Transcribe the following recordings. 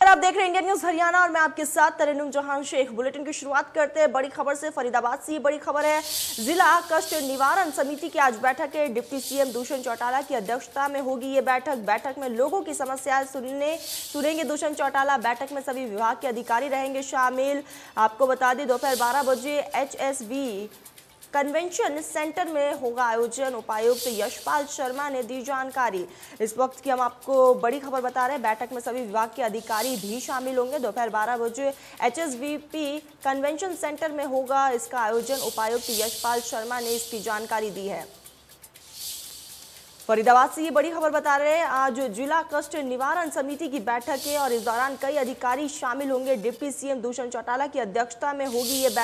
आप देख रहे हैं इंडियन न्यूज हरियाणा और मैं आपके साथ तरन्नुम जहां शेख। बुलेटिन की शुरुआत करते हैं बड़ी खबर से। फरीदाबाद से ये बड़ी खबर है। जिला कष्ट निवारण समिति की आज बैठक है। डिप्टी सीएम दुष्यंत चौटाला की अध्यक्षता में होगी ये बैठक में लोगों की समस्याएं सुनेंगे दुष्यंत चौटाला। बैठक में सभी विभाग के अधिकारी रहेंगे शामिल। आपको बता दें दोपहर 12 बजे HSV कन्वेंशन सेंटर में होगा आयोजन। उपायुक्त यशपाल शर्मा ने दी जानकारी। इस वक्त की हम आपको बड़ी खबर बता रहे हैं। बैठक में सभी विभाग के अधिकारी भी शामिल होंगे। दोपहर 12 बजे HSVP कन्वेंशन सेंटर में होगा इसका आयोजन। उपायुक्त यशपाल शर्मा ने इसकी जानकारी दी है। फरीदाबाद से ये बड़ी खबर बता रहे हैं। आज जिला कष्ट निवारण समिति की बैठक है और इस दौरान कई अधिकारी शामिल होंगे। डिप्टी सीएम दुष्यंत चौटाला की अध्यक्षता में होगी ये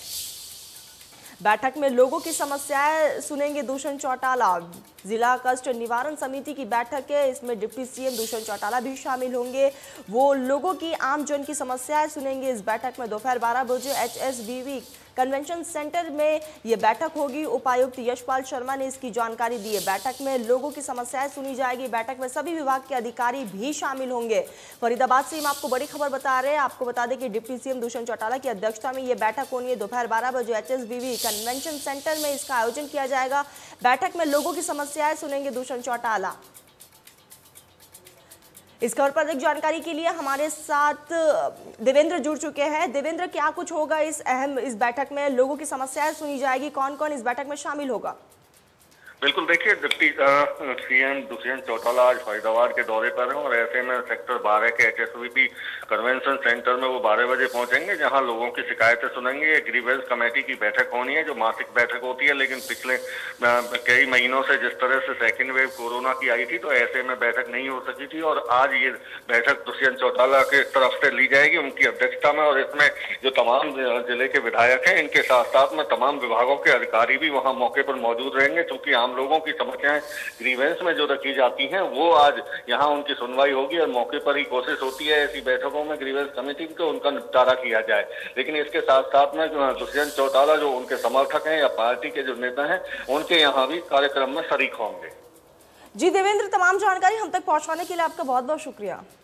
बैठक में लोगों की समस्याएं सुनेंगे दुष्यंत चौटाला। जिला कष्ट निवारण समिति की बैठक है, इसमें डिप्टी सीएम दुष्यंत चौटाला भी शामिल होंगे। वो लोगों की आम जन की समस्याएं सुनेंगे। इस बैठक में दोपहर 12 बजे HSVV कन्वेंशन सेंटर में ये बैठक होगी। उपायुक्त यशपाल शर्मा ने इसकी जानकारी दी है। बैठक में लोगों की समस्याएं सुनी जाएगी। बैठक में सभी विभाग के अधिकारी भी शामिल होंगे। फरीदाबाद से हम आपको बड़ी खबर बता रहे हैं। आपको बता दें कि डिप्टी सीएम दुष्यंत चौटाला की अध्यक्षता में ये बैठक होनी है। दोपहर 12 बजे HSVV कन्वेंशन सेंटर में इसका आयोजन किया जाएगा। बैठक में लोगों की समस्याएं सुनेंगे दुष्यंत चौटाला। इस खबर पर अधिक जानकारी के लिए हमारे साथ देवेंद्र जुड़ चुके हैं। देवेंद्र, क्या कुछ होगा इस बैठक में? लोगों की समस्याएं सुनी जाएगी, कौन कौन इस बैठक में शामिल होगा? बिल्कुल, देखिए डिप्टी सीएम दुष्यंत चौटाला आज फरीदाबाद के दौरे पर हैं और ऐसे में सेक्टर 12 के HSVP कन्वेंशन सेंटर में वो 12 बजे पहुंचेंगे, जहां लोगों की शिकायतें सुनेंगे। ग्रीवेंस कमेटी की बैठक होनी है जो मासिक बैठक होती है, लेकिन पिछले कई महीनों से जिस तरह से सेकेंड वेव कोरोना की आई थी तो ऐसे में बैठक नहीं हो सकी थी और आज ये बैठक दुष्यंत चौटाला के तरफ से ली जाएगी उनकी अध्यक्षता में। और इसमें जो तमाम जिले के विधायक हैं इनके साथ साथ में तमाम विभागों के अधिकारी भी वहाँ मौके पर मौजूद रहेंगे। चूंकि लोगों की समस्याएं ग्रीवेंस में जो रखी जाती हैं वो आज यहां उनकी सुनवाई होगी और मौके पर ही कोशिश होती है ऐसी बैठकों में ग्रीवेंस कमेटी को उनका निपटारा किया जाए। लेकिन इसके साथ साथ में दुष्यंत चौटाला जो उनके समर्थक हैं या पार्टी के जो नेता हैं उनके यहाँ भी कार्यक्रम में शरीक होंगे। जी देवेंद्र, तमाम जानकारी हम तक पहुंचाने के लिए आपका बहुत बहुत शुक्रिया।